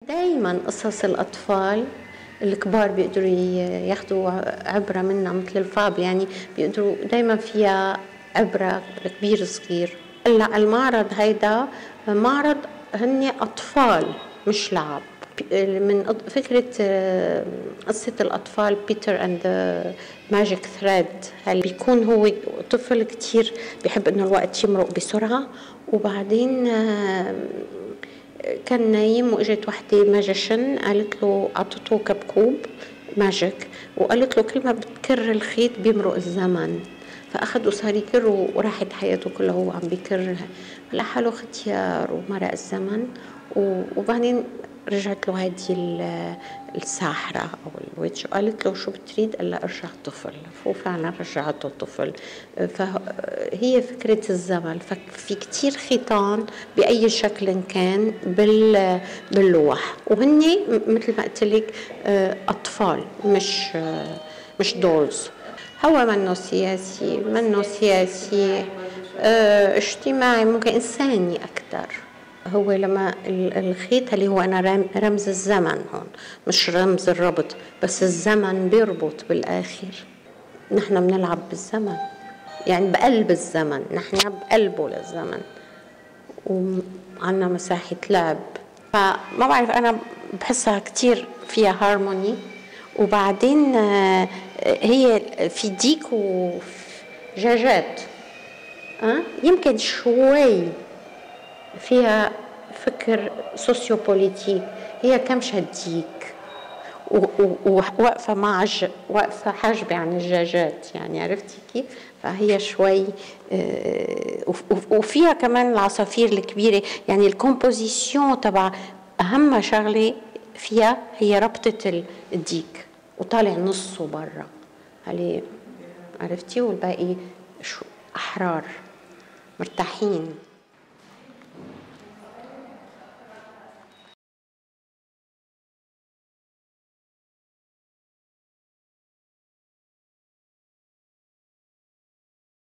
دايما قصص الأطفال الكبار بيقدروا ياخدوا عبرة منها، مثل الفاب يعني بيقدروا دايما فيها عبرة كبير صغير. هلا المعرض هيدا معرض هن أطفال مش لعب، من فكرة قصة الأطفال بيتر أند ماجيك ثريد. هل بيكون هو طفل كتير بيحب إنه الوقت يمرق بسرعة، وبعدين كان نايم واجت وحده ماجيشن قالت له، اعطته كبكوب ماجيك وقالت له كل ما بتكر الخيط بيمرق الزمن، فاخذ وصار يكر وراحت حياته كلها وهو عم بيكر لحاله ختيار ومرق الزمن. وبعدين رجعت له هذه الساحرة أو الويتش وقالت له شو بتريد؟ قال لها ارجع طفل، وفعلا رجعته طفل. فهي فكرة الزمن، ففي كتير خيطان بأي شكل كان باللوح، وهن مثل ما قلت لك أطفال مش دولز. هو منه سياسي، منه سياسي، اجتماعي، ممكن إنساني أكثر. هو لما الخيط اللي هو أنا رمز الزمن هون، مش رمز الربط، بس الزمن بيربط بالآخر. نحن بنلعب بالزمن، يعني بقلب الزمن، نحن بقلبه للزمن وعنا مساحة لعب. فما بعرف، أنا بحسها كتير فيها هارموني. وبعدين هي في ديك وجاجات، يمكن شوي فيها فكر سوسيوبوليتيك. هي كمشة ديك وواقفة واقفة حاجبة عن الجاجات، يعني عرفتي كيف؟ فهي شوي وفيها كمان العصافير الكبيرة. يعني الكومبوزيسيون تبع أهم شغلة فيها هي ربطة الديك وطالع نصه برا، هلي عرفتي؟ والباقي أحرار مرتاحين.